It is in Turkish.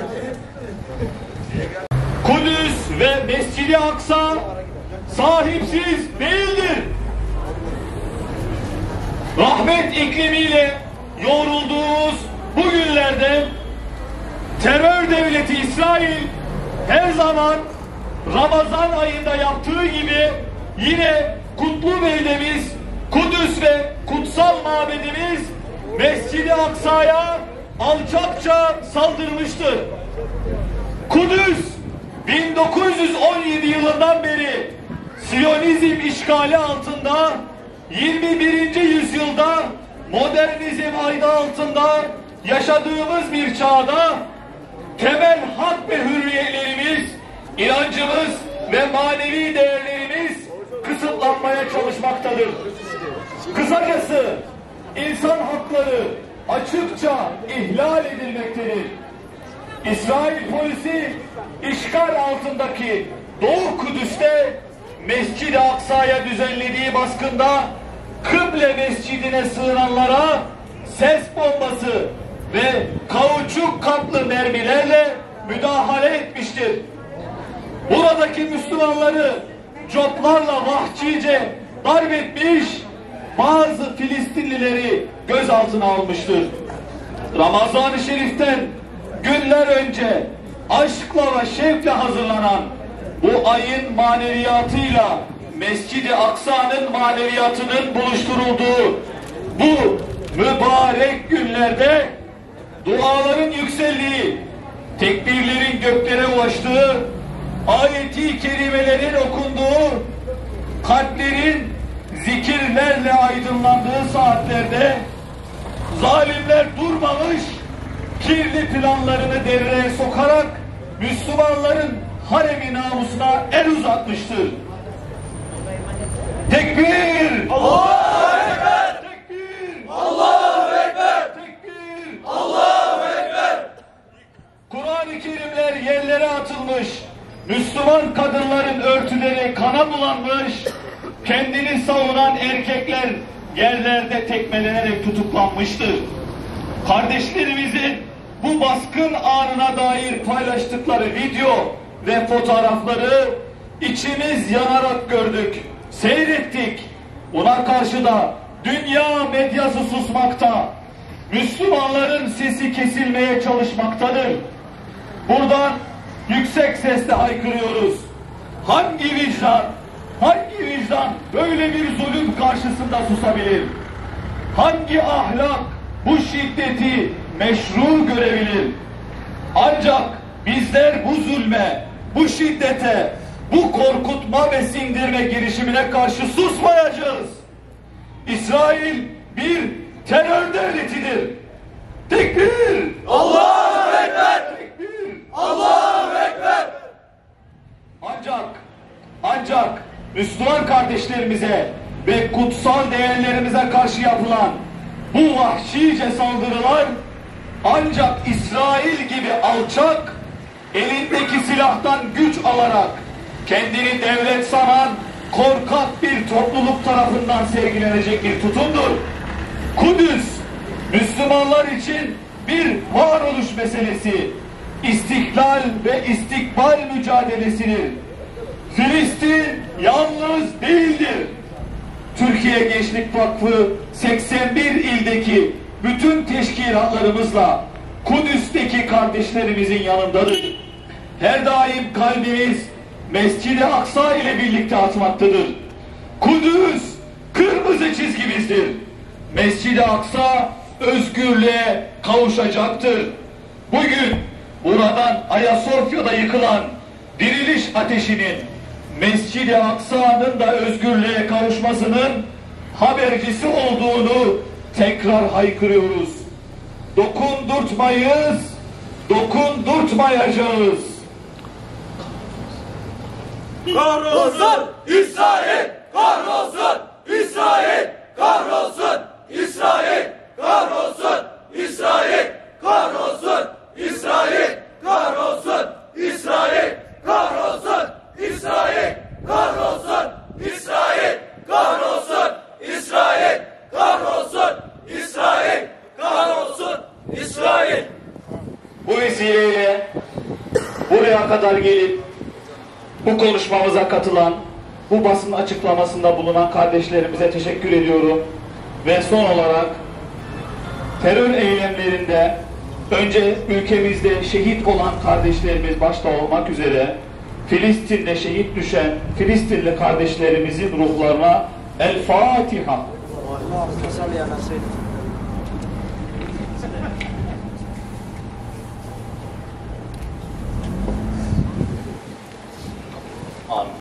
Kudüs ve Mescid-i Aksa sahipsiz değildir. Rahmet iklimiyle yoğrulduğumuz bu günlerde terör devleti İsrail her zaman Ramazan ayında yaptığı gibi yine kutlu beldemiz Kudüs ve kutsal mabedimiz Mescid-i Aksa'ya alçakça saldırmıştır. Kudüs 1917 yılından beri Siyonizm işgali altında, 21. yüzyılda modernizm aydı altında yaşadığımız bir çağda temel hak ve hürriyetlerimiz, inancımız ve manevi değerlerimiz kısıtlanmaya çalışmaktadır. Kısacası insan hakları açıkça ihlal edilmektedir. İsrail polisi işgal altındaki Doğu Kudüs'te Mescid-i Aksa'ya düzenlediği baskında Kıble Mescidine sığınanlara ses bombası ve kauçuk kaplı mermilerle müdahale etmiştir. Buradaki Müslümanları coplarla vahşice darp etmiş, bazı Filistinlileri gözaltına almıştır. Ramazan-ı Şerif'ten günler önce aşkla ve şevkle hazırlanan bu ayın maneviyatıyla Mescid-i Aksa'nın maneviyatının buluşturulduğu bu mübarek günlerde duaların yükseldiği, tekbirlerin göklere ulaştığı, ayeti kerimelerin okunduğu, kalplerin zikirlerle aydınlandığı saatlerde zalimler durmamış, kirli planlarını devreye sokarak Müslümanların harem-i namusuna el uzatmıştır. Tekbir! Allahu Ekber! Tekbir! Allahu Ekber! Tekbir! Allahu Ekber! Kur'an-ı Kerimler yerlere atılmış, Müslüman kadınların örtüleri kana bulanmış, kendini savunan erkekler yerlerde tekmelenerek tutuklanmıştır. Kardeşlerimizin bu baskın anına dair paylaştıkları video ve fotoğrafları içimiz yanarak gördük, seyrettik. Buna karşı da dünya medyası susmakta, Müslümanların sesi kesilmeye çalışmaktadır. Buradan yüksek sesle haykırıyoruz. Hangi vicdan böyle bir zulüm karşısında susabilir? Hangi ahlak bu şiddeti meşru görebilir? Ancak bizler bu zulme, bu şiddete, bu korkutma ve sindirme girişimine karşı susmayacağız. İsrail bir terör devletidir. Tekbir! Allahu Ekber! Tekbir! Allahu Ekber! Ancak Müslüman kardeşlerimize ve kutsal değerlerimize karşı yapılan bu vahşice saldırılar ancak İsrail gibi alçak, elindeki silahtan güç alarak kendini devlet sanan korkak bir topluluk tarafından sergilenecek bir tutumdur. Kudüs, Müslümanlar için bir varoluş meselesi, istiklal ve istikbal mücadelesidir. Filistin yalnız değildir. Türkiye Gençlik Vakfı 81 ildeki bütün teşkilatlarımızla Kudüs'teki kardeşlerimizin yanındadır. Her daim kalbimiz Mescid-i Aksa ile birlikte atmaktadır. Kudüs kırmızı çizgimizdir. Mescid-i Aksa özgürlüğe kavuşacaktır. Bugün buradan Ayasofya'da yıkılan diriliş ateşinin Mescid-i Aksa'nın da özgürlüğe kavuşmasının habercisi olduğunu tekrar haykırıyoruz. Dokundurtmayız, dokundurtmayacağız. Kahrolsun İsrail! Kahrolsun İsrail! Kahrolsun İsrail! Kahrolsun İsrail! Kahrolsun İsrail! Kahrolsun İsrail! Kahrolsun İsrail! Kahrolsun İsrail! Kahrolsun İsrail! Kahrolsun İsrail! Kahrolsun İsrail! Bu vesileyle buraya kadar gelip bu konuşmamıza katılan, bu basın açıklamasında bulunan kardeşlerimize teşekkür ediyorum. Ve son olarak terör eylemlerinde önce ülkemizde şehit olan kardeşlerimiz başta olmak üzere Filistin'de şehit düşen Filistinli kardeşlerimizin ruhlarına El Fatiha. Amin.